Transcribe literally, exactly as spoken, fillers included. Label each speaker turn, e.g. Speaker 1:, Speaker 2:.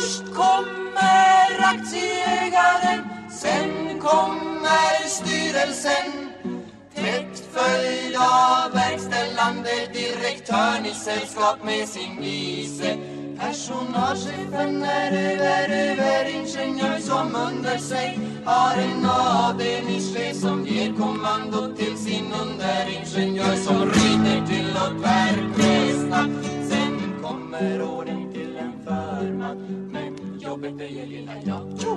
Speaker 1: Först kommer aktieägaren, sen kommer styrelsen, tätt följd av verkställande direktören i sällskap med sin vice. Personalchefen är över, över ingenjör som under sig har en avdelningschef som ger kommando till sin underingenjör som rider till och tvärkväsna. Sen kommer orden till en förman, men jobbet är lilla jag.